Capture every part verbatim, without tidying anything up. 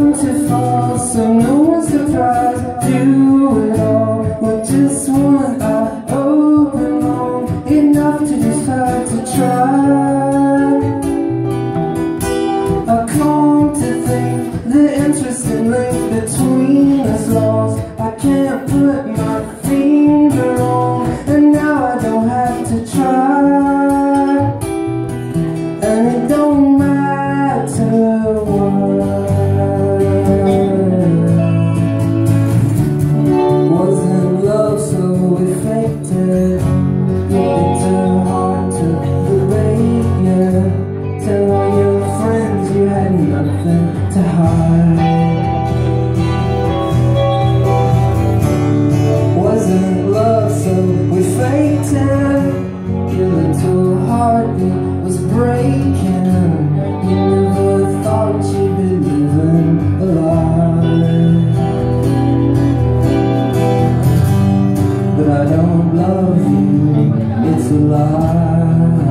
come to fall, so no one's surprised. Do it all with just one eye open long enough to decide to try. I come to think the interesting link between us lost. I can't put my finger on, and now I don't have to try. And it don't matter what. Wasn't love, so we faked it. It's too hard to break, yeah. Tell all your friends you had nothing to hide. Wasn't love, so we faked it. Your little heartbeat was breaking. You never thought you'd be living alive. But I don't love you, it's a lie.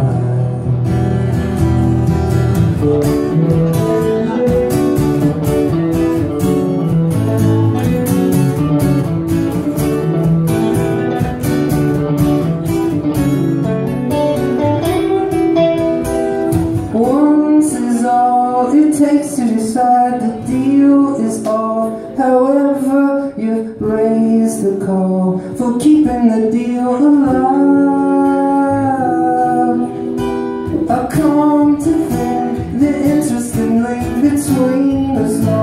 Once is all it takes to decide the deal is off. However, you've raised the call for keeping the deal alive. I've come to think the interesting link between us